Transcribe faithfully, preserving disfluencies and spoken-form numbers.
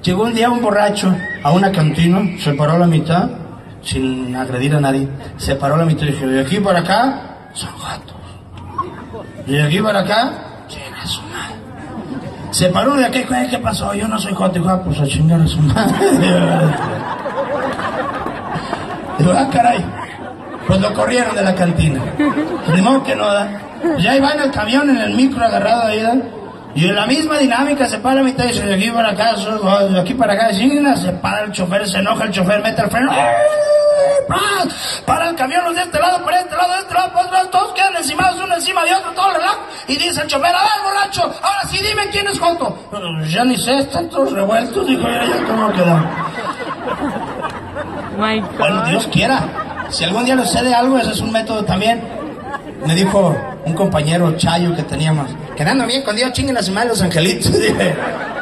Llegó un día un borracho a una cantina, se paró a la mitad, sin agredir a nadie, se paró a la mitad y dijo, de aquí para acá, son gatos. Y de aquí para acá, chinga su madre. Se paró de aquí, ¿qué pasó? Yo no soy joto, hijo, pues a chingar a su madre. Digo, ah, caray. Pues lo corrieron de la cantina. Ni modo que no da. Ya iba en el camión, en el micro agarrado ahí, ¿da? Y en la misma dinámica se para la mitad y dice, de aquí para acá, de aquí para acá, chinga, se para el chofer, se enoja el chofer, mete el freno. Para el camión, los de este lado, para este lado, de este lado, pues, todos quedan encima, uno encima de otro, todo relajo. Y dice el chofer, a ver, borracho, ahora sí dime quién es Joto. Ya ni sé, están todos revueltos, dijo, ya, ya, ¿cómo quedó? My God. Bueno, Dios quiera. Si algún día le sucede algo, ese es un método también. Me dijo un compañero Chayo que teníamos, quedando bien con Dios, chinguen a su madre los angelitos. Dije,